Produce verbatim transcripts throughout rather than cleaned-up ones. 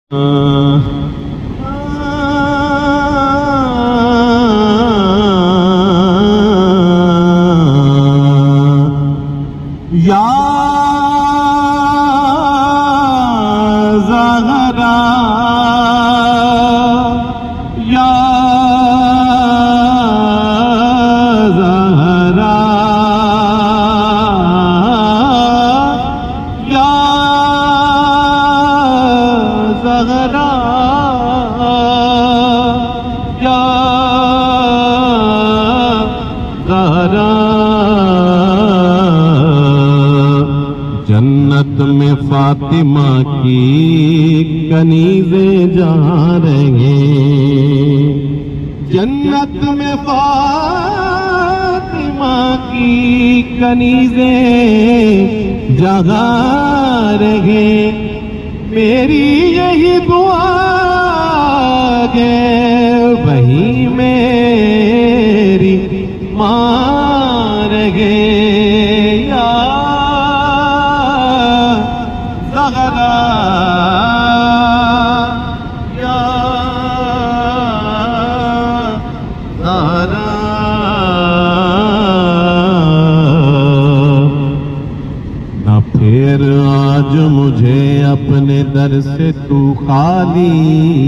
یا زہرا یا زہرا یا زہرا یا زہرا جنت میں فاطمہ کی کنیزیں جہاں رہیں، جنت میں فاطمہ کی کنیزیں جہاں رہیں، میری یہی دعا ہے وہی میری ماں رہے۔ یا زہرا یا زہرا نہ پھر آج مجھے اپنے در سے تو خالی،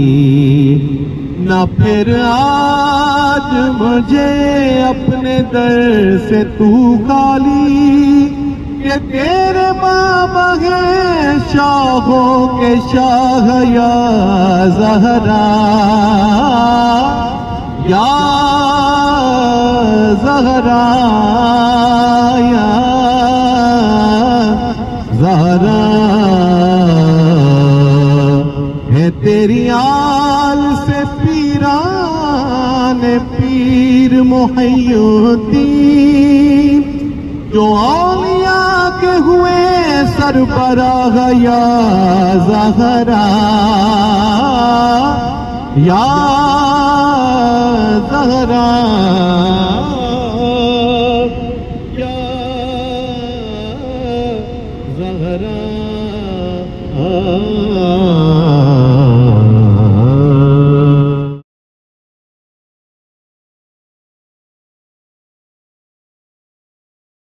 نہ پھر آج مجھے اپنے در سے تو خالی، کہ تیرے بابا ہے شاہوں کے شاہ یا زہرا یا زہرا یا زہرا، ہے تیری آل سے پیران پیر محی الدین، جو اولیاء کے ہوئے سربراہ یا زہرا یا زہرا یا زہرا۔